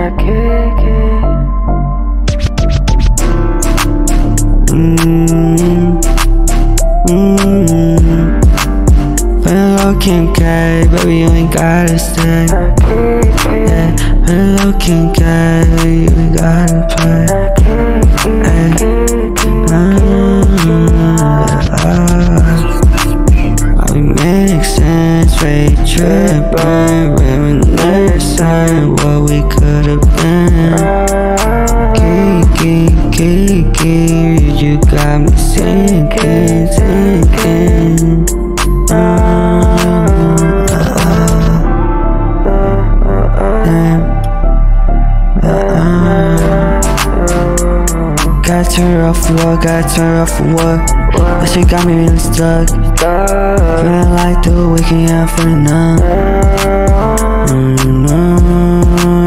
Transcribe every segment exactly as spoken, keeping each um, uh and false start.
Mmm, mmm. Put a low Kim K, baby, you ain't gotta stay. Yeah, put a low Kim K, baby, you ain't gotta play. Hey, uh, we make sense, fake trippin', reminiscing what we could've been. Kiki, Kiki, you got me sinking, sinking. Uh, damn. Uh, got her off the wall, got her off the wall. That shit got me really stuck. Feeling like the weekend, yeah, I'm feeling numb. Mm, no.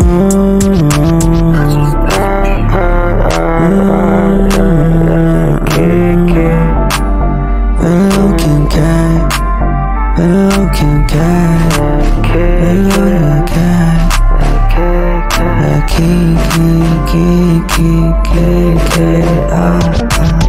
Hello, Kim K. Hello, Kim K. Hello, Kim K. Kiki, Kiki, Kiki, ah, ah.